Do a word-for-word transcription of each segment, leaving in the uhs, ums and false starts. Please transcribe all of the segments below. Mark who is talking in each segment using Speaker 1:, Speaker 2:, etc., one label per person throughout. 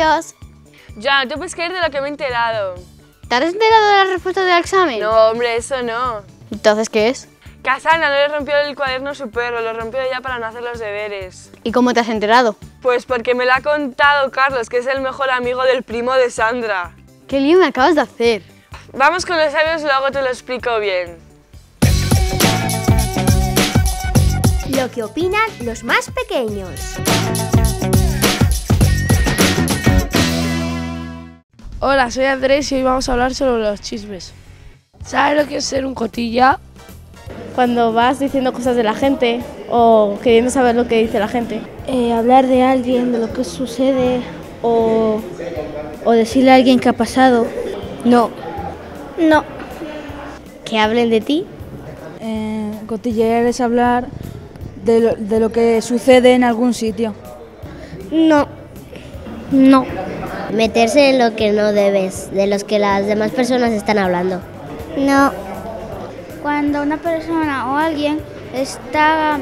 Speaker 1: Adiós.
Speaker 2: Ya, no te puedes creer de lo que me he enterado.
Speaker 1: ¿Te has enterado de la respuesta del examen?
Speaker 2: No, hombre, eso no.
Speaker 1: ¿Entonces qué es?
Speaker 2: Que a Sandra no le rompió el cuaderno a su perro, lo rompió ya para no hacer los deberes.
Speaker 1: ¿Y cómo te has enterado?
Speaker 2: Pues porque me lo ha contado Carlos, que es el mejor amigo del primo de Sandra.
Speaker 1: ¿Qué lío me acabas de hacer?
Speaker 2: Vamos con los sabios, luego te lo explico bien.
Speaker 3: Lo que opinan los más pequeños.
Speaker 4: Hola, soy Andrés y hoy vamos a hablar sobre los chismes. ¿Sabes lo que es ser un cotilla?
Speaker 5: Cuando vas diciendo cosas de la gente o queriendo saber lo que dice la gente.
Speaker 6: Eh, hablar de alguien, de lo que sucede o, o decirle a alguien que ha pasado.
Speaker 3: No.
Speaker 6: No.
Speaker 3: ¿Que hablen de ti?
Speaker 6: Eh, cotillear es hablar de lo, de lo que sucede en algún sitio.
Speaker 3: No.
Speaker 6: No.
Speaker 3: Meterse en lo que no debes, de los que las demás personas están hablando.
Speaker 6: No. Cuando una persona o alguien está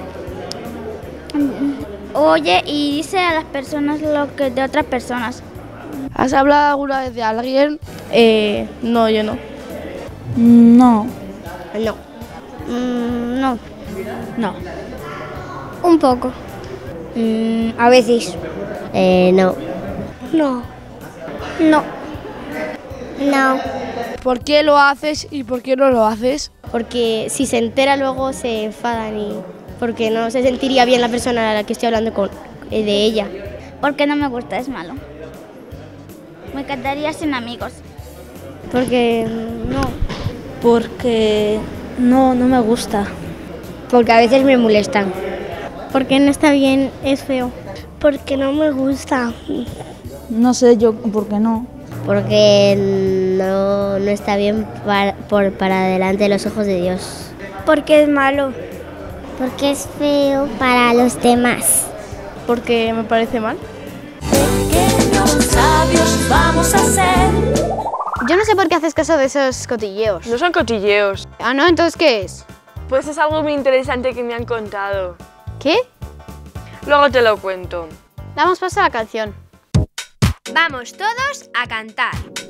Speaker 6: oye y dice a las personas lo que de otras personas.
Speaker 4: ¿Has hablado alguna vez de alguien?
Speaker 5: Eh, no, yo no.
Speaker 6: No.
Speaker 3: No.
Speaker 6: Mm, no.
Speaker 3: No.
Speaker 6: Un poco.
Speaker 3: Mm, a veces. Eh, no.
Speaker 6: No. No. No.
Speaker 4: ¿Por qué lo haces y por qué no lo haces?
Speaker 3: Porque si se entera luego se enfadan y porque no se sentiría bien la persona a la que estoy hablando con eh, de ella.
Speaker 6: Porque no me gusta, es malo. Me quedaría sin amigos.
Speaker 3: Porque no.
Speaker 6: Porque no, no me gusta.
Speaker 3: Porque a veces me molestan.
Speaker 6: Porque no está bien, es feo. Porque no me gusta. No sé yo por qué no.
Speaker 3: Porque no, no está bien para, por, para delante de los ojos de Dios.
Speaker 6: Porque es malo.
Speaker 3: Porque es feo para los demás.
Speaker 5: Porque me parece mal.
Speaker 7: Pequeños sabios vamos a ser.
Speaker 1: Yo no sé por qué haces caso de esos cotilleos.
Speaker 2: No son cotilleos.
Speaker 1: Ah, ¿no? ¿Entonces qué es?
Speaker 2: Pues es algo muy interesante que me han contado.
Speaker 1: ¿Qué?
Speaker 2: Luego te lo cuento.
Speaker 1: Damos paso a la canción.
Speaker 3: Vamos todos a cantar.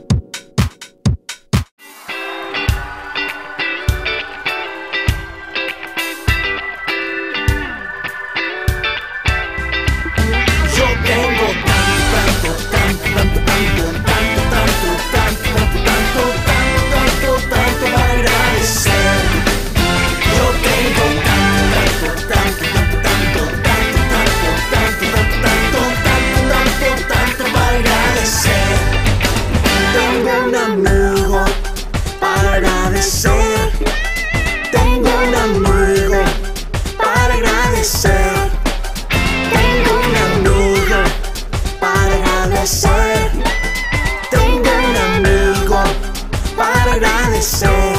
Speaker 7: Yo tengo tanto, tanto, tanto, tanto, tanto, tanto, tanto, tanto, tanto, tanto, tanto para agradecer. Yo tengo tanto, tanto, tanto, tanto, tanto, tanto, tanto, tanto, tanto, tanto para agradecer. Tengo un amigo para agradecer. Tengo un amigo para agradecer. Tengo un amigo para agradecer. Tengo un amigo para agradecer.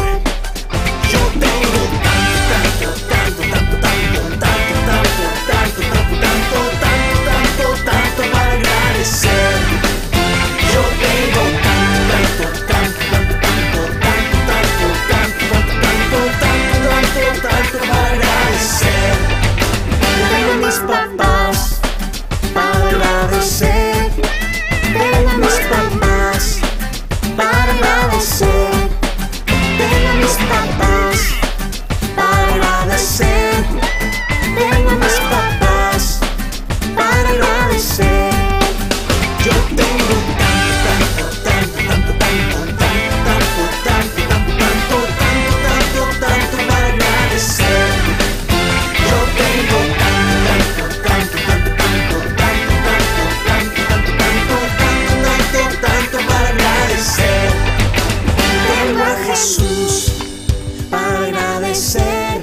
Speaker 7: Yo tengo tanto, tanto, tanto, tanto, tanto, tanto, tanto, tanto, tanto, tanto, tanto, tanto para agradecer. Yo tengo tanto, tanto, tanto, tanto, tanto, tanto, tanto, tanto, tanto, tanto, tanto para agradecer. Tengo a mis papás para agradecer. Tengo a mis papás para agradecer. Tengo a mis papás para agradecer. Tengo a mis papás para agradecer. Yo tengo tanto, tanto, tanto, tanto, tanto, tanto, tanto, tanto, tanto, tanto, tanto para agradecer. Yo tengo tanto, tanto, tanto, tanto, tanto, tanto, tanto, tanto, tanto, tanto para agradecer. Tengo a Jesús para agradecer.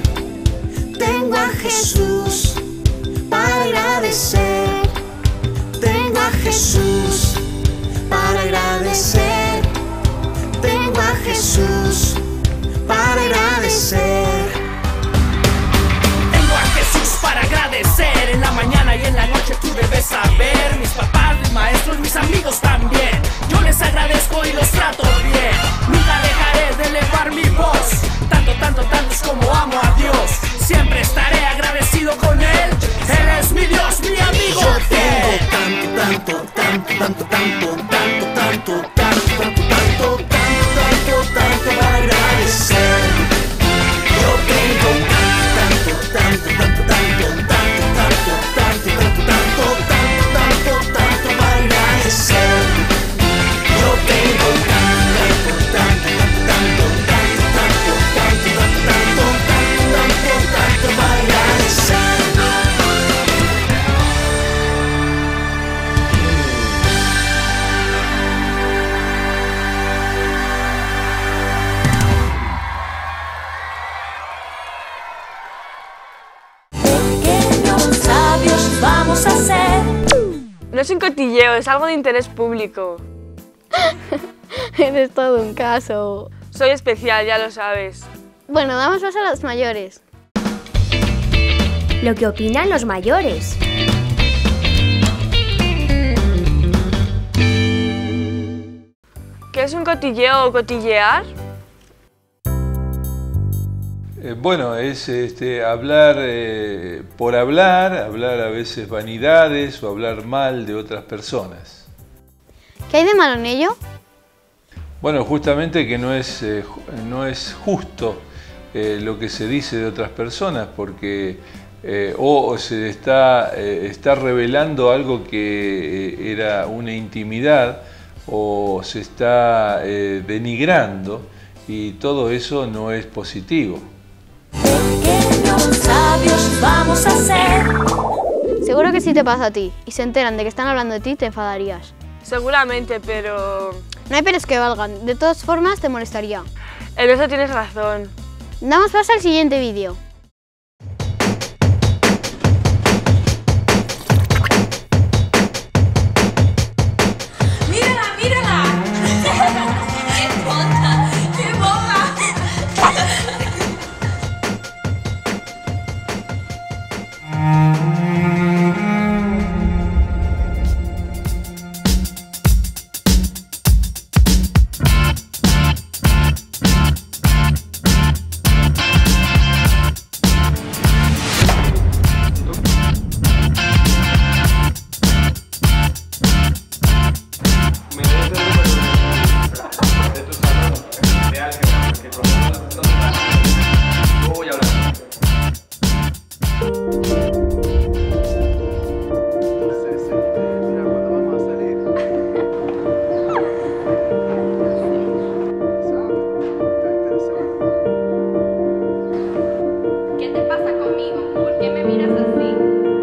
Speaker 7: Tengo a Jesús para agradecer. Tengo a Jesús para agradecer. Tengo a Jesús para agradecer. Tengo a Jesús para agradecer. En la mañana y en la noche tú debes saber. Mis papás, mis maestros, mis amigos también. Yo les agradezco y los trato bien. Nunca dejaré de elevar mi voz. Tanto, tanto, tanto es como amo a Dios. Siempre estaré agradecido con Él. Él es mi Dios, mi amigo. Yo tengo tanto, tanto, tanto, tanto, tanto,
Speaker 2: No es un cotilleo, es algo de interés público.
Speaker 1: Eres todo un caso.
Speaker 2: Soy especial, ya lo sabes.
Speaker 1: Bueno, damos paso a los mayores.
Speaker 8: Lo que opinan los mayores.
Speaker 2: ¿Qué es un cotilleo o cotillear?
Speaker 9: Eh, bueno, es este, hablar eh, por hablar, hablar a veces vanidades o hablar mal de otras personas.
Speaker 1: ¿Qué hay de malo en ello?
Speaker 9: Bueno, justamente que no es, eh, no es justo eh, lo que se dice de otras personas, porque eh, o, o se está, eh, está revelando algo que eh, era una intimidad, o se está eh, denigrando, y todo eso no es positivo.
Speaker 7: Pequeños sabios vamos a ser.
Speaker 1: Seguro que si te pasa a ti y se enteran de que están hablando de ti, te enfadarías.
Speaker 2: Seguramente, pero...
Speaker 1: No hay pelos que valgan. De todas formas, te molestaría.
Speaker 2: En eso tienes razón.
Speaker 1: Damos paso al siguiente vídeo.
Speaker 7: ¡Mírala, mírala! ¡Qué tonta! ¡Qué boba!
Speaker 3: ¿Qué te pasa conmigo? ¿Por qué me miras así?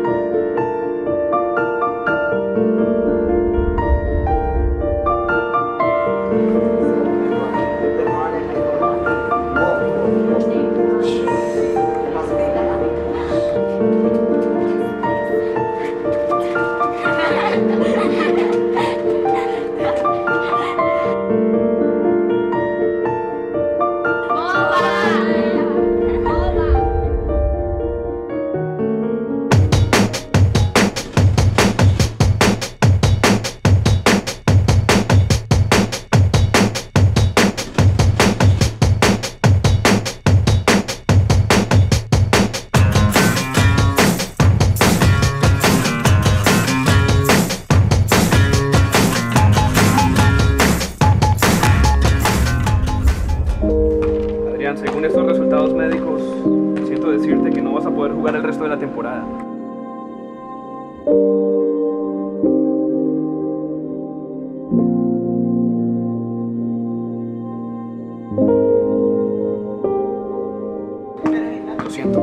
Speaker 10: Según estos resultados médicos, siento decirte que no vas a poder jugar el resto de la temporada. Lo siento.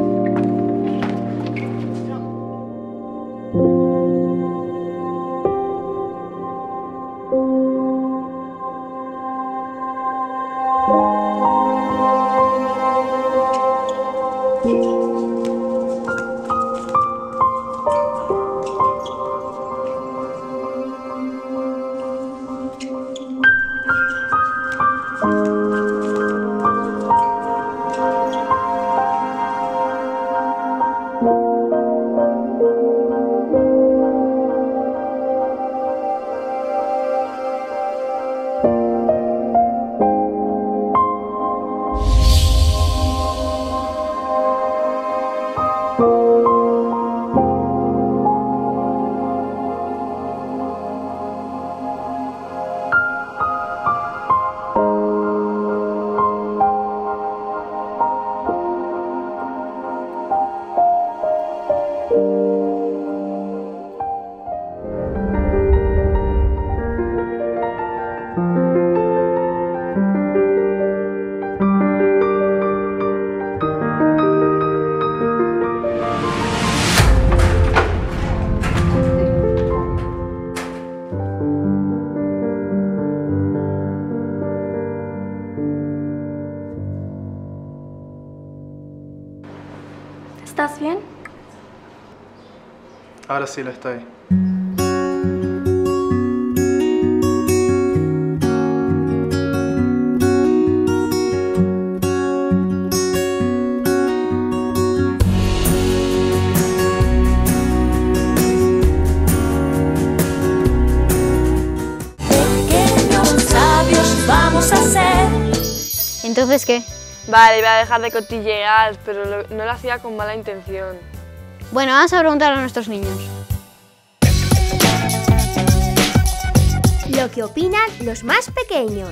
Speaker 3: ¿Estás bien?
Speaker 10: Ahora sí lo estoy.
Speaker 1: Entonces, ¿qué?
Speaker 2: Vale, voy a dejar de cotillear, pero lo, no lo hacía con mala intención.
Speaker 1: Bueno, vamos a preguntar a nuestros niños.
Speaker 8: Lo que opinan los más pequeños.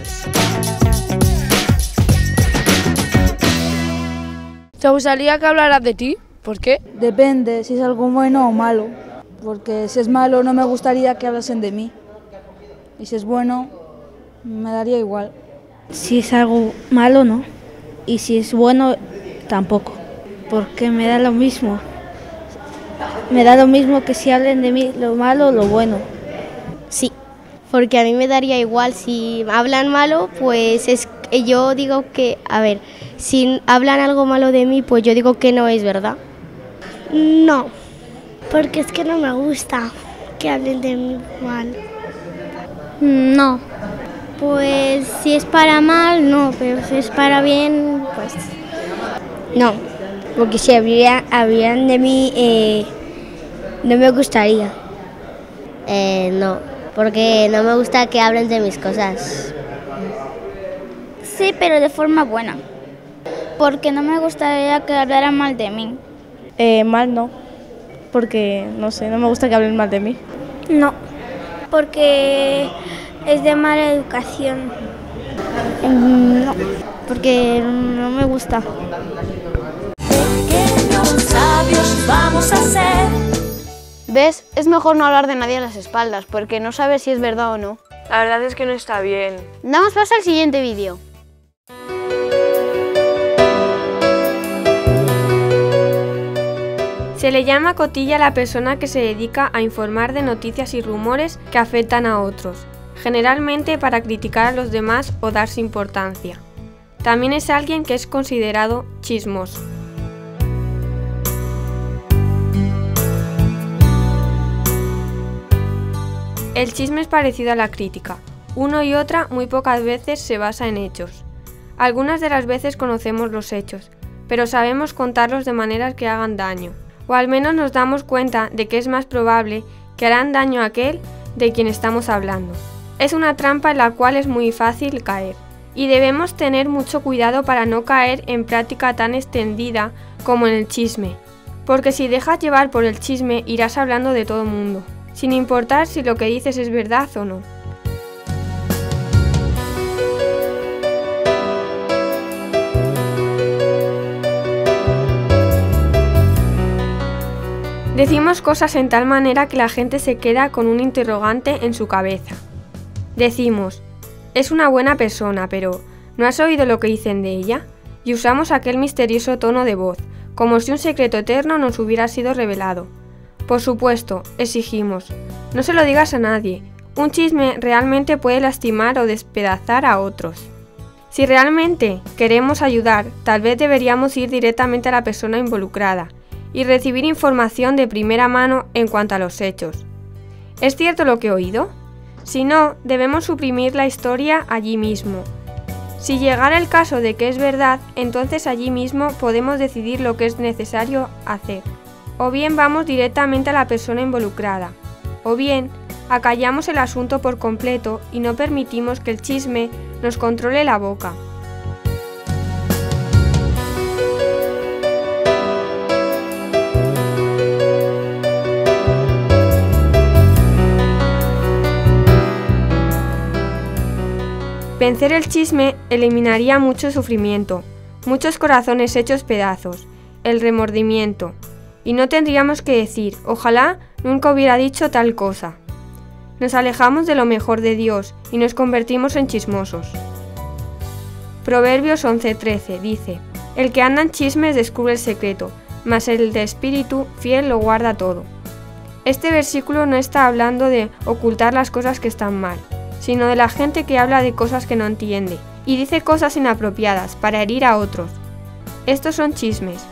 Speaker 4: ¿Te gustaría que hablaras de ti? ¿Por qué?
Speaker 11: Depende si es algo bueno o malo, porque si es malo no me gustaría que hablasen de mí, y si es bueno me daría igual.
Speaker 6: Si es algo malo, no, y si es bueno, tampoco, porque me da lo mismo. Me da lo mismo que si hablen de mí lo malo o lo bueno.
Speaker 3: Sí, porque a mí me daría igual. Si hablan malo, pues es yo digo que, a ver, si hablan algo malo de mí, pues yo digo que no es verdad.
Speaker 6: No, porque es que no me gusta que hablen de mí mal.
Speaker 3: No.
Speaker 6: Pues si es para mal, no, pero si es para bien, pues
Speaker 3: no.
Speaker 6: Porque si habría, habrían de mí, eh, no me gustaría.
Speaker 3: Eh, no, porque no me gusta que hablen de mis cosas.
Speaker 6: Sí, pero de forma buena. Porque no me gustaría que hablaran mal de mí.
Speaker 5: Eh, mal no, porque no sé, no me gusta que hablen mal de mí.
Speaker 6: No, porque es de mala educación.
Speaker 3: No, porque no me gusta.
Speaker 7: Pequeños sabios vamos a ser.
Speaker 1: ¿Ves? Es mejor no hablar de nadie a las espaldas, porque no sabes si es verdad o no.
Speaker 2: La verdad es que no está bien.
Speaker 1: Damos paso al siguiente vídeo.
Speaker 12: Se le llama cotilla a la persona que se dedica a informar de noticias y rumores que afectan a otros, generalmente para criticar a los demás o darse importancia. También es alguien que es considerado chismoso. El chisme es parecido a la crítica. Uno y otra muy pocas veces se basa en hechos. Algunas de las veces conocemos los hechos, pero sabemos contarlos de maneras que hagan daño. O al menos nos damos cuenta de que es más probable que harán daño a aquel de quien estamos hablando. Es una trampa en la cual es muy fácil caer, y debemos tener mucho cuidado para no caer en práctica tan extendida como en el chisme, porque si dejas llevar por el chisme irás hablando de todo el mundo, sin importar si lo que dices es verdad o no. Decimos cosas en tal manera que la gente se queda con un interrogante en su cabeza. Decimos, es una buena persona, pero ¿no has oído lo que dicen de ella? Y usamos aquel misterioso tono de voz, como si un secreto eterno nos hubiera sido revelado. Por supuesto, exigimos, no se lo digas a nadie. Un chisme realmente puede lastimar o despedazar a otros. Si realmente queremos ayudar, tal vez deberíamos ir directamente a la persona involucrada y recibir información de primera mano en cuanto a los hechos. ¿Es cierto lo que he oído? Si no, debemos suprimir la historia allí mismo. Si llegara el caso de que es verdad, entonces allí mismo podemos decidir lo que es necesario hacer. O bien vamos directamente a la persona involucrada, o bien acallamos el asunto por completo y no permitimos que el chisme nos controle la boca. Vencer el chisme eliminaría mucho sufrimiento, muchos corazones hechos pedazos, el remordimiento, y no tendríamos que decir, ojalá nunca hubiera dicho tal cosa. Nos alejamos de lo mejor de Dios y nos convertimos en chismosos. Proverbios once trece dice, el que anda en chismes descubre el secreto, mas el de espíritu fiel lo guarda todo. Este versículo no está hablando de ocultar las cosas que están mal, sino de la gente que habla de cosas que no entiende y dice cosas inapropiadas para herir a otros. Estos son chismes.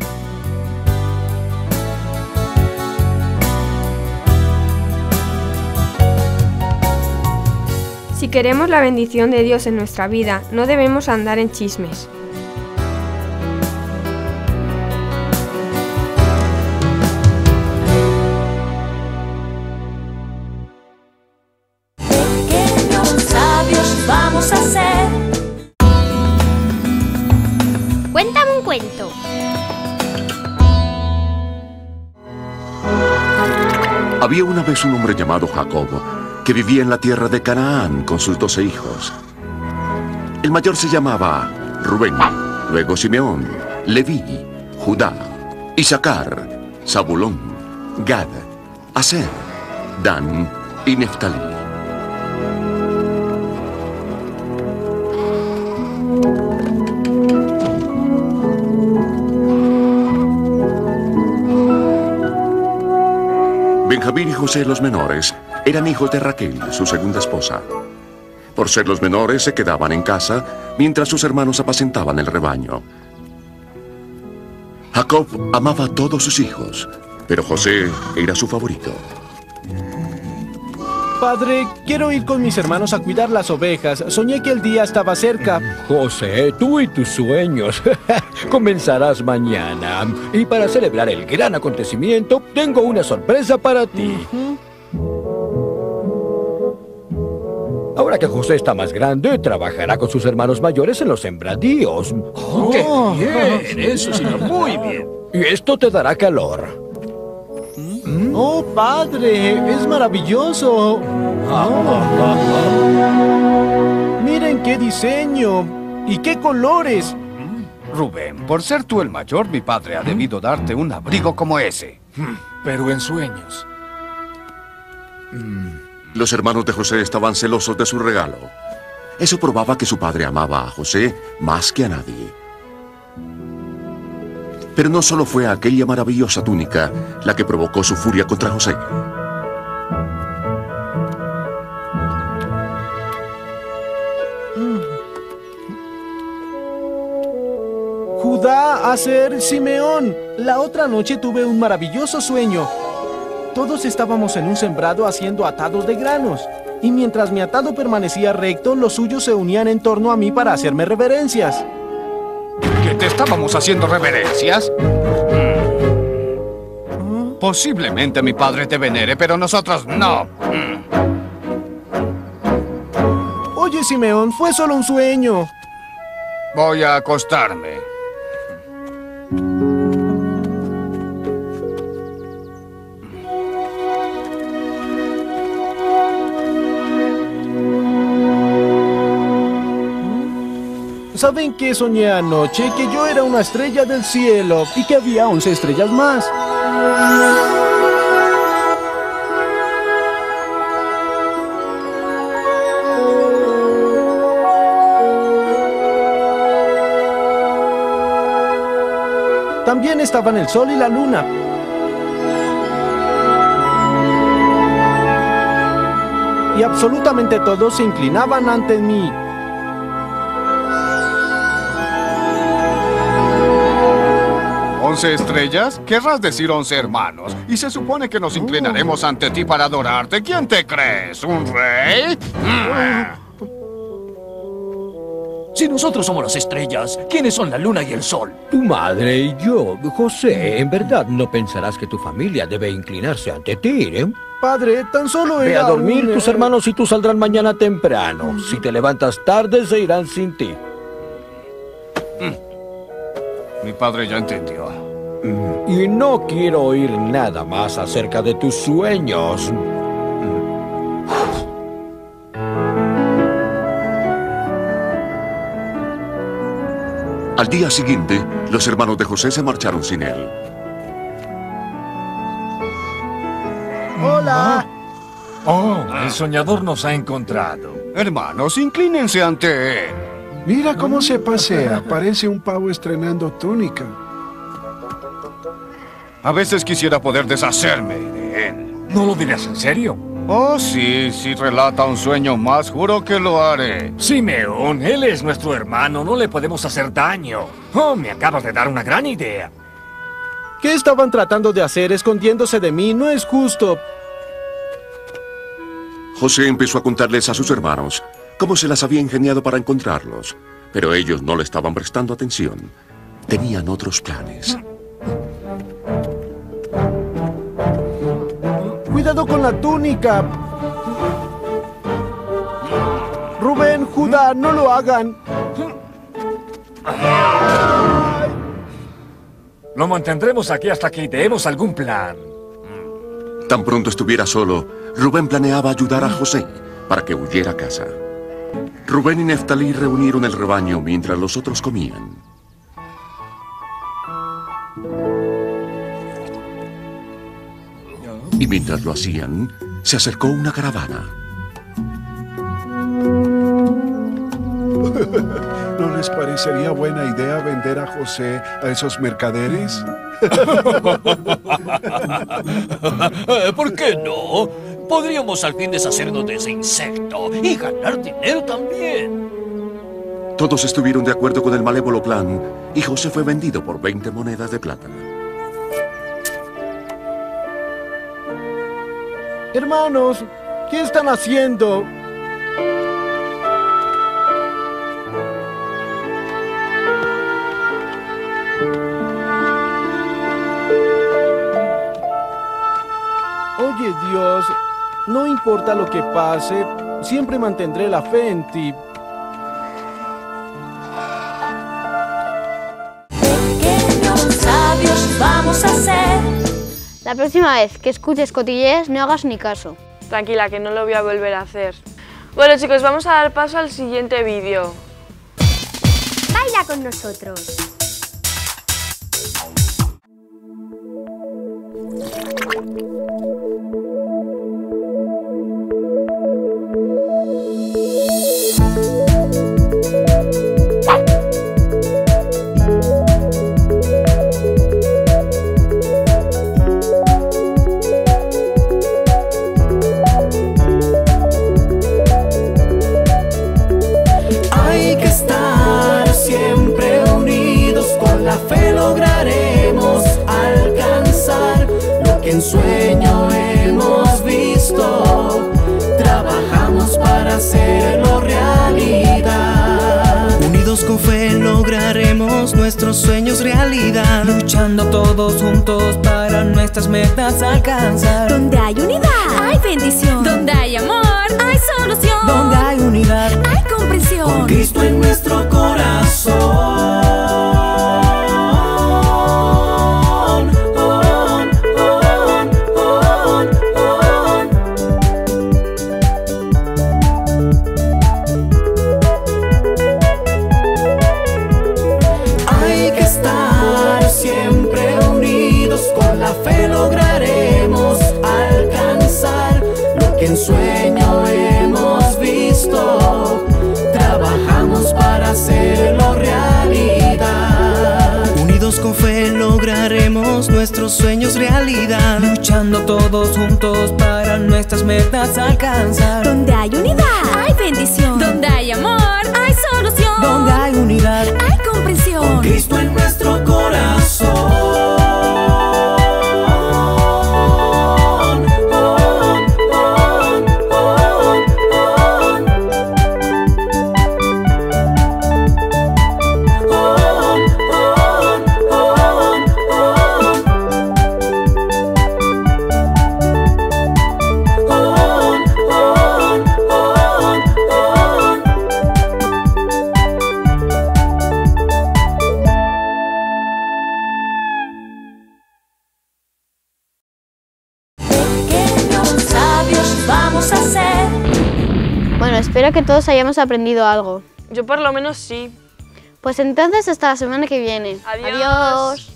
Speaker 12: Si queremos la bendición de Dios en nuestra vida, no debemos andar en chismes.
Speaker 7: Pequeños sabios vamos a ser.
Speaker 8: cuento.
Speaker 13: Había una vez un hombre llamado Jacob que vivía en la tierra de Canaán con sus doce hijos. El mayor se llamaba Rubén, luego Simeón, Leví, Judá, Isaacar, Zabulón, Gad, Aser, Dan y Neftalí. Benjamín y José, los menores, eran hijos de Raquel, su segunda esposa. Por ser los menores, se quedaban en casa mientras sus hermanos apacentaban el rebaño. Jacob amaba a todos sus hijos, pero José era su favorito.
Speaker 14: Padre, quiero ir con mis hermanos a cuidar las ovejas. Soñé que el día estaba cerca.
Speaker 15: José, tú y tus sueños. Comenzarás mañana. Y para celebrar el gran acontecimiento, tengo una sorpresa para ti. Uh-huh. Ahora que José está más grande, trabajará con sus hermanos mayores en los sembradíos.
Speaker 16: ¡Oh, qué bien! Eso sí, muy bien.
Speaker 15: Y esto te dará calor.
Speaker 14: ¡Oh, padre! ¡Es maravilloso! ¡Miren qué diseño! ¡Y qué colores!
Speaker 16: Rubén, por ser tú el mayor, mi padre ha debido darte un abrigo como ese.
Speaker 17: Pero en sueños.
Speaker 13: Los hermanos de José estaban celosos de su regalo. Eso probaba que su padre amaba a José más que a nadie. Pero no solo fue aquella maravillosa túnica la que provocó su furia contra José.
Speaker 14: Judá, Aser, Simeón. La otra noche tuve un maravilloso sueño. Todos estábamos en un sembrado haciendo atados de granos. Y mientras mi atado permanecía recto, los suyos se unían en torno a mí para hacerme reverencias.
Speaker 16: ¿Que te estábamos haciendo reverencias? ¿Mm? Posiblemente mi padre te venere, pero nosotros no. Mm.
Speaker 14: Oye, Simeón, fue solo un sueño.
Speaker 16: Voy a acostarme.
Speaker 14: ¿Saben qué soñé anoche? Que yo era una estrella del cielo y que había once estrellas más. También estaban el sol y la luna. Y absolutamente todos se inclinaban ante mí.
Speaker 16: ¿Once estrellas? Querrás decir once hermanos. Y se supone que nos inclinaremos ante ti para adorarte. ¿Quién te crees? ¿Un rey?
Speaker 17: Si nosotros somos las estrellas, ¿quiénes son la luna y el sol?
Speaker 15: Tu madre y yo. José, en verdad no pensarás que tu familia debe inclinarse ante ti, ¿eh?
Speaker 14: Padre, tan solo era
Speaker 15: Ve a dormir,
Speaker 14: un...
Speaker 15: tus hermanos y tú saldrán mañana temprano. Si te levantas tarde, se irán sin ti.
Speaker 16: Mi padre ya entendió.
Speaker 15: Y no quiero oír nada más acerca de tus sueños.
Speaker 13: Al día siguiente, los hermanos de José se marcharon sin él.
Speaker 14: ¡Hola!
Speaker 17: Oh, el soñador nos ha encontrado.
Speaker 16: Hermanos, inclínense ante él.
Speaker 18: Mira cómo se pasea. Parece un pavo estrenando túnica.
Speaker 16: A veces quisiera poder deshacerme de él.
Speaker 17: ¿No lo dirás en serio?
Speaker 16: Oh, sí. Si relata un sueño más, juro que lo haré.
Speaker 17: Simeón, él es nuestro hermano. No le podemos hacer daño. Oh, me acabas de dar una gran idea.
Speaker 14: ¿Qué estaban tratando de hacer escondiéndose de mí? No es justo.
Speaker 13: José empezó a contarles a sus hermanos cómo se las había ingeniado para encontrarlos, pero ellos no le estaban prestando atención. Tenían otros planes.
Speaker 14: ¡Cuidado con la túnica! Rubén, Judá, no lo hagan.
Speaker 17: Lo mantendremos aquí hasta que ideemos algún plan.
Speaker 13: Tan pronto estuviera solo, Rubén planeaba ayudar a José para que huyera a casa. Rubén y Neftalí reunieron el rebaño mientras los otros comían. Y mientras lo hacían, se acercó una caravana.
Speaker 18: ¿No les parecería buena idea vender a José a esos mercaderes?
Speaker 19: ¿Por qué no? Podríamos al fin deshacernos de ese insecto y ganar dinero también.
Speaker 13: Todos estuvieron de acuerdo con el malévolo plan y José fue vendido por veinte monedas de plata.
Speaker 14: Hermanos, ¿qué están haciendo? Oye, Dios, no importa lo que pase, siempre mantendré la fe en ti.
Speaker 20: Pequeños sabios vamos a ser.
Speaker 1: La próxima vez que escuches cotillees, no hagas ni caso.
Speaker 2: Tranquila, que no lo voy a volver a hacer. Bueno, chicos, vamos a dar paso al siguiente vídeo.
Speaker 8: Baila con nosotros.
Speaker 7: En sueño hemos visto, trabajamos para hacerlo realidad.
Speaker 21: Unidos con fe lograremos nuestros sueños realidad, luchando todos juntos para nuestras metas alcanzar.
Speaker 20: Donde hay unidad, hay bendición. Donde hay amor, hay solución.
Speaker 21: Donde hay unidad,
Speaker 20: hay comprensión.
Speaker 7: Con Cristo en nuestro corazón. En sueño hemos visto, trabajamos para hacerlo realidad.
Speaker 21: Unidos con fe lograremos nuestros sueños realidad, luchando todos juntos para nuestras metas alcanzar.
Speaker 20: Donde hay unidad, hay bendición. Donde hay amor, hay solución.
Speaker 21: Donde hay unidad,
Speaker 20: hay comprensión.
Speaker 7: Con Cristo en nuestro corazón.
Speaker 1: Bueno, espero que todos hayamos aprendido algo.
Speaker 2: Yo por lo menos sí.
Speaker 1: Pues entonces hasta la semana que viene.
Speaker 2: Adiós.
Speaker 1: Adiós.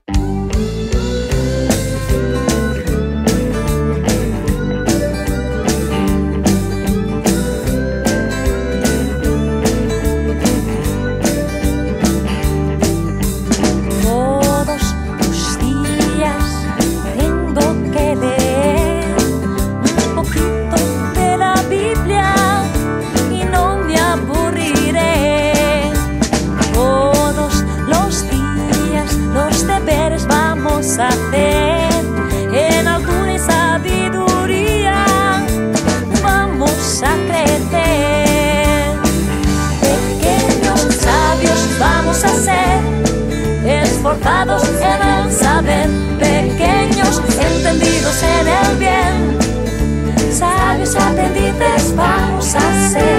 Speaker 20: Hacer en alguna sabiduría, vamos a crecer. Pequeños sabios vamos a ser, esforzados en el saber, pequeños entendidos en el bien, sabios aprendices vamos a ser.